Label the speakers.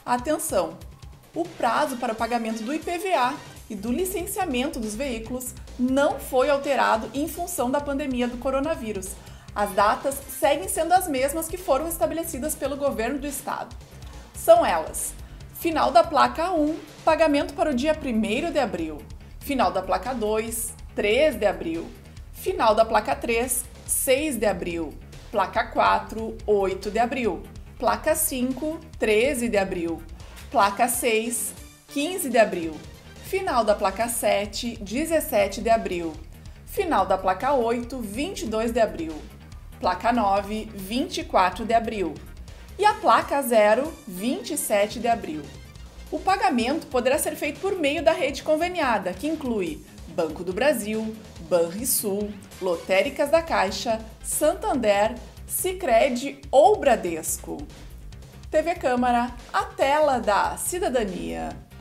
Speaker 1: Atenção! O prazo para o pagamento do IPVA e do licenciamento dos veículos não foi alterado em função da pandemia do coronavírus. As datas seguem sendo as mesmas que foram estabelecidas pelo governo do estado. São elas: final da placa 1, pagamento para o dia 1º de abril. Final da placa 2, 3 de abril. Final da placa 3, 6 de abril. Placa 4, 8 de abril. Placa 5, 13 de abril. Placa 6, 15 de abril. Final da placa 7, 17 de abril. Final da placa 8, 22 de abril. Placa 9, 24 de abril. E a placa 0, 27 de abril. O pagamento poderá ser feito por meio da rede conveniada, que inclui Banco do Brasil, Banrisul, Lotéricas da Caixa, Santander, Sicredi ou Bradesco. TV Câmara, a tela da cidadania.